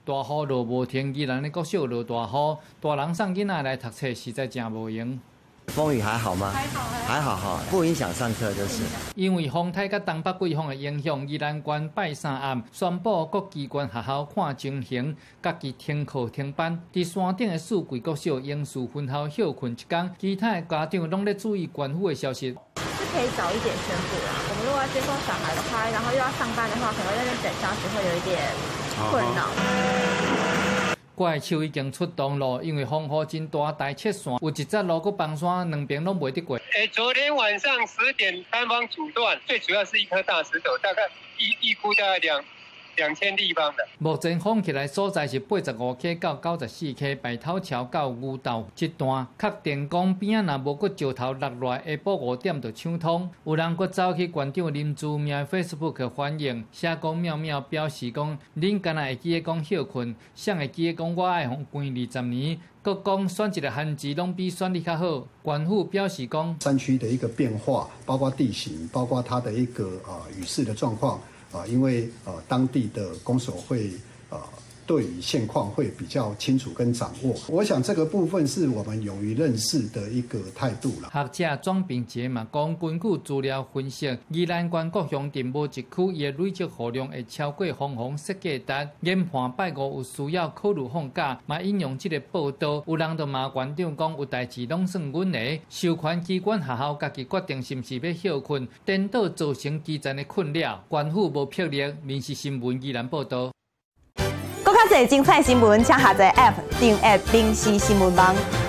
大雨落无停，宜兰的国小落大雨，大人送囡仔来读册实在真无用。 风雨还好吗？还好哈，不影响上课就是。 因为风台甲东北季风的影响，宜兰县拜三暗宣布各机关学校看情形，家己停课停班。伫山顶的四季国小应试分校休困一天，其他的家长拢在注意关府的消息。 是可以早一点宣布啦。我们如果要接送小孩的话，然后又要上班的话，可能在那等消息会有一点困扰。 怪手已经出动了，因为风雨真大，大切线，有一则路搁崩山，两边拢袂得过。 昨天晚上10点单方阻断，最主要是一颗大石头，大概预估大概2000立方的。 目前封起来所在是85K 到94K， 白头桥到牛斗这段，确定讲边仔若无搁石头落落，下晡5点就抢通。有人搁走去馆长林志明 Facebook 反映，写讲妙妙表示讲，恁敢若会记得讲休困，谁会记得讲我爱红关20年？ 各讲选一个限制拢比选你较好。官府表示讲， 山区的一个变化，包括地形，包括它的一个雨势的状况因为当地的公所会对于现况会比较清楚跟掌握。我想这个部分是我们勇于认识的一个态度啦。 学者庄秉杰嘛讲，根据资料分析，宜兰县各乡镇无一区伊的累积雨量会超过防设计值，研判拜五有需要考虑放假。嘛引用这个报道，有人就骂县长讲有代志拢算阮的，授权机关学校家己决定是毋是要休困，颠倒造成基层的困扰。县府无魄力，民事新闻宜兰报道。 更较侪精彩新闻，请下载 App 订阅民视新闻网。